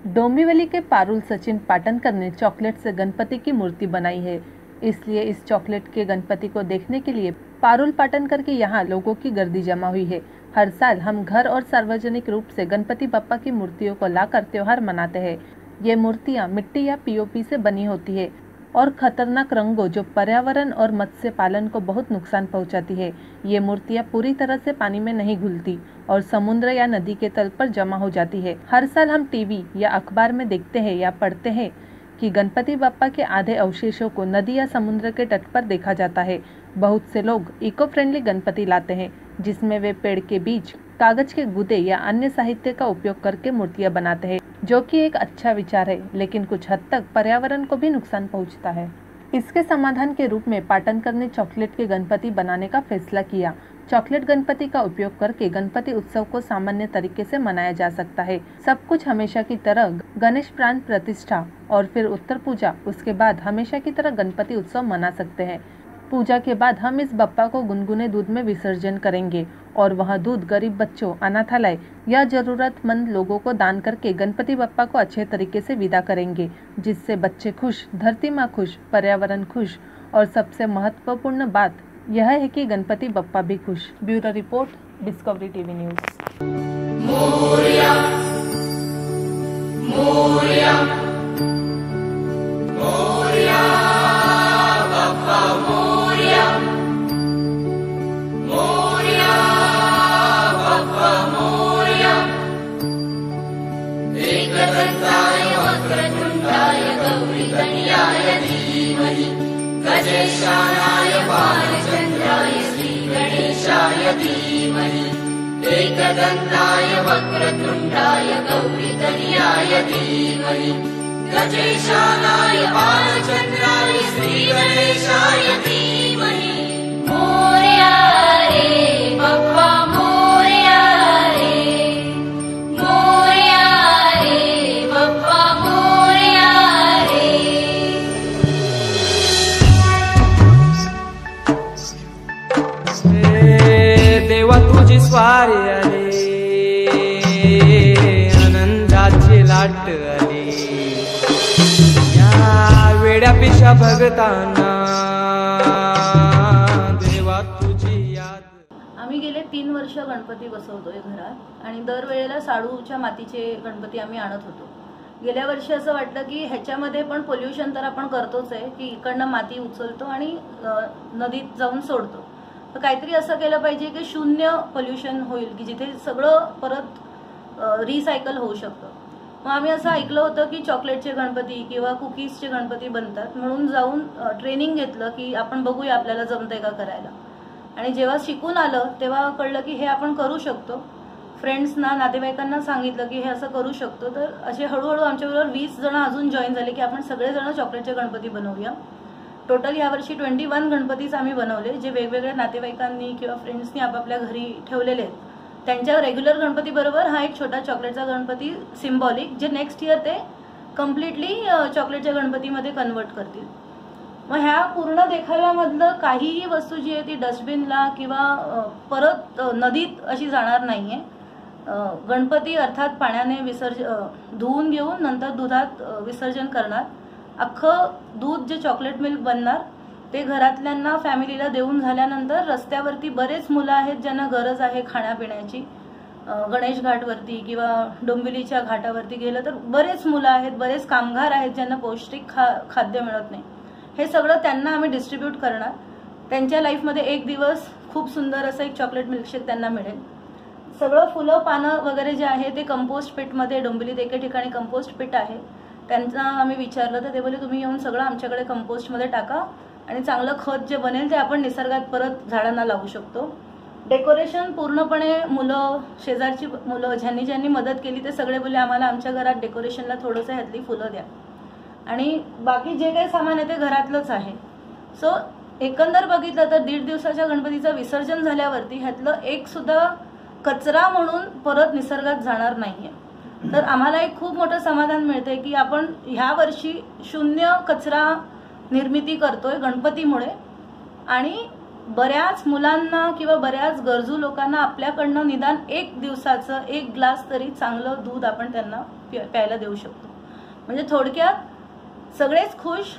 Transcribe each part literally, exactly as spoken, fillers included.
डोंबिवली के पारुल सचिन पाटनकर ने चॉकलेट से गणपति की मूर्ति बनाई है। इसलिए इस चॉकलेट के गणपति को देखने के लिए पारुल पाटनकर के यहाँ लोगों की गर्दी जमा हुई है। हर साल हम घर और सार्वजनिक रूप से गणपति बप्पा की मूर्तियों को लाकर त्योहार मनाते हैं। ये मूर्तियाँ मिट्टी या पीओपी से बनी होती है और खतरनाक रंगों जो पर्यावरण और मत्स्य पालन को बहुत नुकसान पहुंचाती है। ये मूर्तियां पूरी तरह से पानी में नहीं घुलती और समुद्र या नदी के तल पर जमा हो जाती है। हर साल हम टीवी या अखबार में देखते हैं या पढ़ते हैं कि गणपति बप्पा के आधे अवशेषों को नदी या समुद्र के तट पर देखा जाता है। बहुत से लोग इको फ्रेंडली गणपति लाते हैं, जिसमें वे पेड़ के बीज, कागज के गुदे या अन्य साहित्य का उपयोग करके मूर्तियां बनाते हैं, जो कि एक अच्छा विचार है, लेकिन कुछ हद तक पर्यावरण को भी नुकसान पहुंचता है। इसके समाधान के रूप में पाटनकर ने चॉकलेट के गणपति बनाने का फैसला किया। चॉकलेट गणपति का उपयोग करके गणपति उत्सव को सामान्य तरीके से मनाया जा सकता है। सब कुछ हमेशा की तरह गणेश प्राण प्रतिष्ठा और फिर उत्तर पूजा, उसके बाद हमेशा की तरह गणपति उत्सव मना सकते हैं। पूजा के बाद हम इस बप्पा को गुनगुने दूध में विसर्जन करेंगे और वह दूध गरीब बच्चों, अनाथालय या जरूरतमंद लोगों को दान करके गणपति बप्पा को अच्छे तरीके से विदा करेंगे, जिससे बच्चे खुश, धरती माँ खुश, पर्यावरण खुश और सबसे महत्वपूर्ण बात यह है कि गणपति बप्पा भी खुश। Bureau report, Discovery TV news. Morya, Morya, Morya, Bappa Morya, Morya, Bappa Morya. एकदंताय वक्रतुंडाय गौरीतनयाय धीमहि गजेशानाय बालचन्द्राय श्रीगणेशाय धीमहि। एकदंताय वक्रतुंडाय गौरीतनयाय धीमहि गजेशानाय बालचन्द्राय श्रीगणेशाय धीमहि। मोरया रे बप्पा मोरया रे, मोरया रे बप्पा मोरया रे। देवा तुझी स्वारी आली, आनंदाची लाट आली, वेड्या पिशा भगताना देवा तुझी याद। आम्ही गेले तीन वर्ष गणपती बसवतोय घरात आणि दरवेळेला शाडूच्या मातीचे गणपती आम्ही आणत होतो। गेल्या वर्षी असं वाटलं की ह्याच्यामध्ये पण पोल्युशन तर आपण करतोच आहे की इकडनं माती उचलतो आणि नदीत जाऊन सोडतो, तर काहीतरी असं केलं पाहिजे की शून्य पोल्युशन होईल, की जिथे सगळं परत रिसायकल होऊ शकतं। मग आम्ही असं ऐकलं होतं की चॉकलेटचे गणपती किंवा कुकीजचे गणपती बनतात, म्हणून जाऊन ट्रेनिंग घेतलं की आपण बघूया आपल्याला जमतंय का करायला। आणि जेव्हा शिकून आलं तेव्हा कळलं की हे आपण करू शकतो। फ्रेंड्सना, नातेवाईकांना सांगितलं की हे असं करू शकतो, तर असे हळूहळू आमच्याबरोबर वीस जण अजून जॉईन झाले की आपण सगळेजण चॉकलेटचे गणपती बनवूया। टोटल यावर्षी ट्वेंटी वन गणपतीच आम्ही बनवले, जे वेगवेगळ्या नातेवाईकांनी किंवा फ्रेंड्सनी आपापल्या घरी ठेवलेले आहेत। त्यांच्या रेग्युलर गणपती बरोबर हा एक छोटा चॉकलेटचा गणपती सिम्बॉलिक, जे नेक्स्ट इयर ते कम्प्लिटली चॉकलेटच्या गणपतीमध्ये कन्वर्ट करतील। मग ह्या पूर्ण देखाव्यामधलं काहीही वस्तू जी आहे ती डस्टबिनला किंवा परत नदीत अशी जाणार नाहीये। गणपती अर्थात पाण्याने विसर्ज धुवून घेऊन नंतर दुधात विसर्जन करणार। अख्खं दूध जे चॉकलेट मिल्क बनणार ते घरातल्यांना, फॅमिलीला देऊन झाल्यानंतर रस्त्यावरती बरेच मुलं आहेत ज्यांना गरज आहे खाण्यापिण्याची। गणेश घाटवरती किंवा डोंबिवलीच्या घाटावरती गेलं तर बरेच मुलं आहेत, बरेच कामगार आहेत ज्यांना पौष्टिक खा खाद्य मिळत नाही। हे सगळं त्यांना आम्ही डिस्ट्रीब्यूट करणार। त्यांच्या लाईफमध्ये एक दिवस खूप सुंदर असं एक चॉकलेट मिल्कशेक त्यांना मिळेल। सगळं फुलं पानं वगैरे जे आहे ते कंपोस्ट पिटमध्ये, डोंबिवलीत एके ठिकाणी कंपोस्ट पिट आहे, त्यांना आम्ही विचारलं तर ते बोलले तुम्ही येऊन सगळं आमच्याकडे कंपोस्टमध्ये टाका आणि चांगलं खत जे बनेल ते आपण निसर्गात परत झाडांना लावू शकतो। डेकोरेशन पूर्णपणे मुलं, शेजारची मुलं, ज्यांनी ज्यांनी मदत केली ते सगळे बोलले आम्हाला आमच्या घरात डेकोरेशनला थोडंसं ह्यातली फुलं द्या, आणि बाकी जे काही सामान आहे ते घरातलंच आहे। सो एकंदर बघितलं तर दीड दिवसाच्या गणपतीचं विसर्जन झाल्यावरती ह्यातलं एक सुद्धा कचरा म्हणून परत निसर्गात जाणार नाहीये। तर आम्हाला एक खूप मोठं समाधान मिळतंय की आपण ह्या वर्षी शून्य कचरा निर्मिती करतोय गणपतीमुळे, आणि बऱ्याच मुलांना किंवा बऱ्याच गरजू लोकांना आपल्याकडनं निदान एक दिवसाचं एक ग्लास तरी चांगलं दूध आपण त्यांना प्या प्यायला देऊ शकतो. म्हणजे थोडक्यात सगळेच खुश,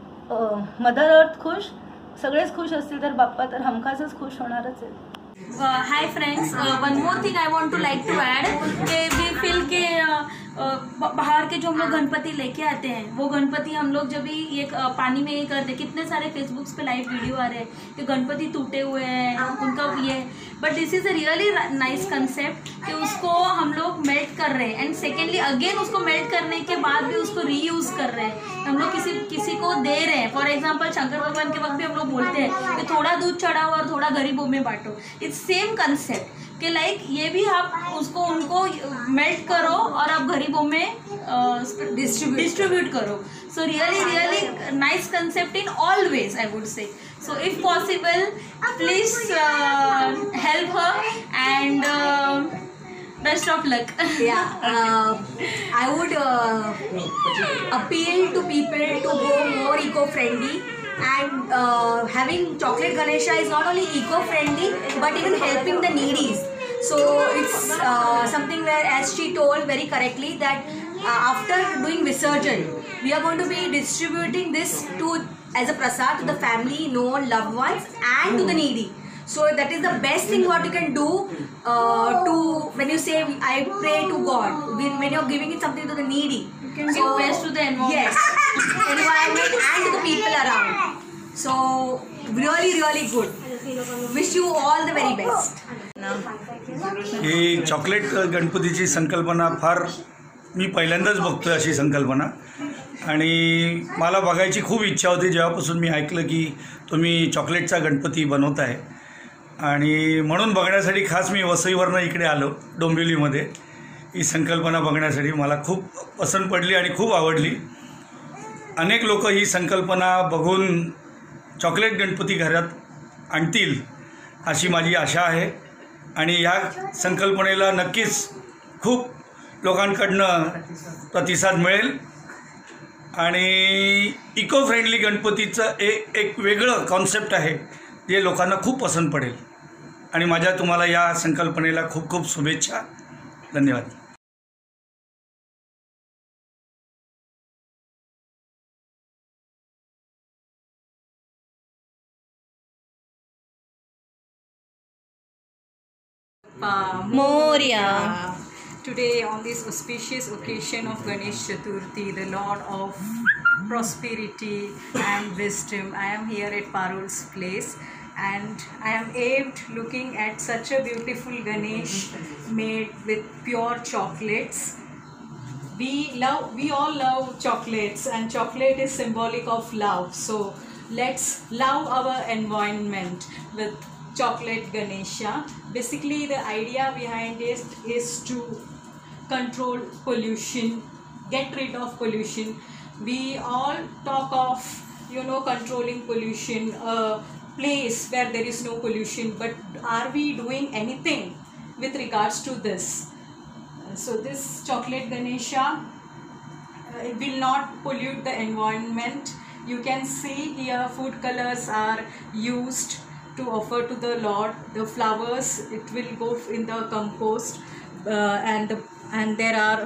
मदर अर्थ खुश, सगळेच खुश असतील तर बाप्पा तर हमखासच खुश होणारच आहे. Hi friends, one more thing I want to like to add कि वी फील के बाहर के जो हम लोग गणपति लेके आते हैं वो गणपति हम लोग जब भी ये पानी में ये करते, कितने सारे फेसबुक्स पे लाइव वीडियो आ रहे हैं कि गणपति टूटे हुए हैं उनका ये, but this is a really nice concept कि उसको हम लोग मेल्ट कर रहे हैं एंड सेकेंडली अगेन उसको मेल्ट करने के बाद भी उसको रीयूज़ कर रहे हैं, हम लोग किसी किसी को दे रहे हैं. फॉर एग्जाम्पल शंकर भगवान के वक्त भी हम लोग बोलते हैं कि थोड़ा दूध चढ़ाओ और थोड़ा गरीबों में बांटो. इट्स सेम कंसेप्ट कि लाइक ये भी आप उसको उनको मेल्ट करो और आप गरीबों में डिस्ट्रीब्यूट डिस्ट्रीब्यूट करो. So really really nice concept in all ways I would say. So if possible, please uh, help her and uh, best of luck. Yeah, uh, I would uh, appeal to people to go more eco-friendly, and uh, having chocolate Ganesha is not only eco-friendly but even helping the needies. So it's uh, something where, as she told very correctly, that uh, after doing Visarjan, we are going to be distributing this to as a prasad to the family, known, loved ones, and to the needy. So that is the best thing what you can do uh, to when you say I pray to God, when, when you're giving it something to the needy. You can so, give best to the environment. Yes, environment and to the people around. So really really good. Wish you all the very best. ही chocolate गणपतीची संकल्पना फार मी पहिल्यांदाच बघतोय अशी संकल्पना, आणि मला बघायची खूप इच्छा होती जेव्हापासून मी ऐकलं की तुम्ही चॉकलेटचा गणपती बनवत आहे, आणि म्हणून बघण्यासाठी खास मी वसईवरनं इकडे आलो डोंबिवलीमध्ये. ही संकल्पना बघण्यासाठी मला खूप पसंत पडली आणि खूप आवडली. अनेक लोक ही संकल्पना बघून चॉकलेट गणपती घरात आणतील अशी माझी आशा आहे, आणि या संकल्पनेला नक्कीच खूप लोकांकडनं प्रतिसाद मिळेल, आणि इको फ्रेंडली गणपतीचं एक एक वेगळं कॉन्सेप्ट आहे जे लोकांना खूप पसंत पडेल. आणि माझ्या तुम्हाला या संकल्पनेला खूप खूप शुभेच्छा. धन्यवाद. Moria. Today, on this auspicious occasion of Ganesh Chaturthi, the Lord of prosperity and wisdom, I am here at Parul's place, and I am aped looking at such a beautiful Ganesh made with pure chocolates. We love, we all love chocolates, and chocolate is symbolic of love. So let's love our environment with chocolate Ganesha. Basically, the idea behind it is to control pollution, get rid of pollution. We all talk of, you know, controlling pollution, a place where there is no pollution, but are we doing anything with regards to this? So this chocolate Ganesha uh, it will not pollute the environment. You can see here food colors are used to offer to the Lord. The flowers, it will go in the compost, uh, and the, and there are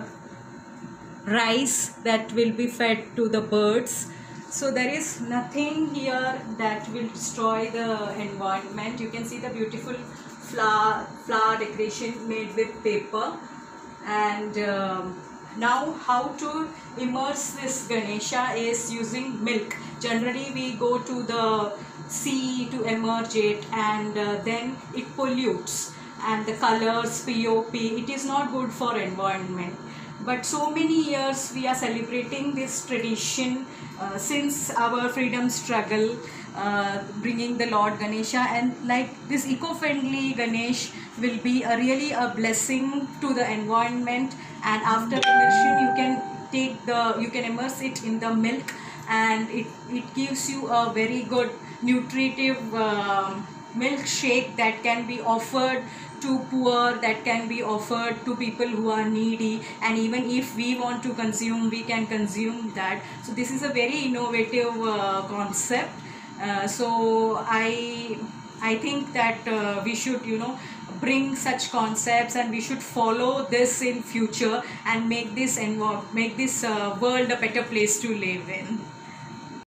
rice that will be fed to the birds. So there is nothing here that will destroy the environment. You can see the beautiful flower flower decoration made with paper. And um, now how to immerse this Ganesha is using milk. Generally we go to the sea to immerse it, and uh, then it pollutes, and the colors, P O P, it is not good for environment. But so many years we are celebrating this tradition uh, since our freedom struggle, uh, bringing the Lord Ganesha, and like this eco-friendly Ganesh will be a really a blessing to the environment. And after immersion you can take the you can immerse it in the milk, and it, it gives you a very good nutritive uh, milkshake that can be offered to poor, that can be offered to people who are needy, and even if we want to consume, we can consume that. So this is a very innovative uh, concept. Uh, so I I think that uh, we should, you know, bring such concepts, and we should follow this in future and make this envo- make this uh, world a better place to live in.